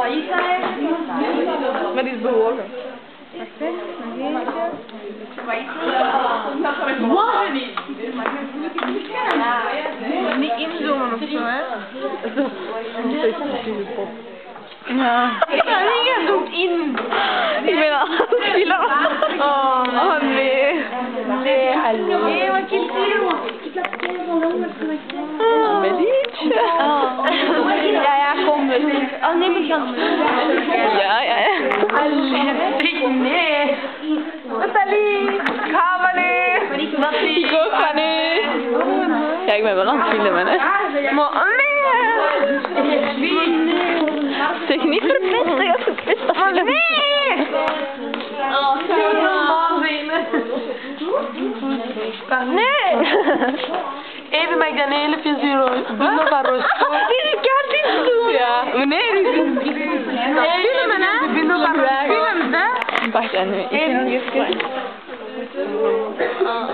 Maar die is bewogen. Wacht eens, nog eentje. Wat? Niet inzoomen of zo, hè? Dat is echt pop. Ja. Je zoomt in. Ik ben al aan oh nee. Nee, hallo. Hé, wat is hier? Ik heb heel veel honger. Met iets? Ja, kom dus. Oh nee, we gaan Ja. nee. Nathalie, ga maar nu. Ik ook van nu. Ja, ik ben wel aan het filmen, hè. Maar nee. Zeg niet verpesten, als het best Maar nee. Oh, nee. Even mag ik dan heel even zien. Bundel van roosje. Deze kaart in doen. Ja, meneer is een Filmen, hè? bundel van roosje. Filmen, hè? Wacht, en nu. Even.